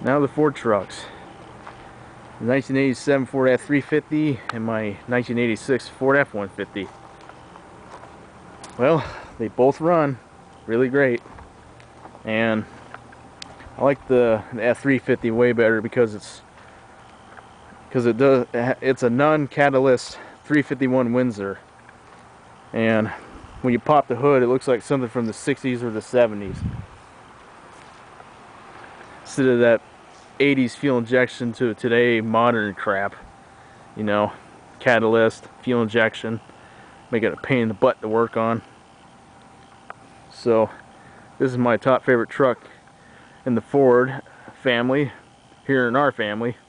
Now the Ford trucks. The 1987 Ford F-350 and my 1986 Ford F-150. Well, they both run really great, and I like the F-350 way better because it's a non-catalyst 351 Windsor, and when you pop the hood, it looks like something from the 60s or the 70s instead of that 80s fuel injection to today modern crap. You know, catalyst, fuel injection, make it a pain in the butt to work on. So this is my top favorite truck in the Ford family, here in our family.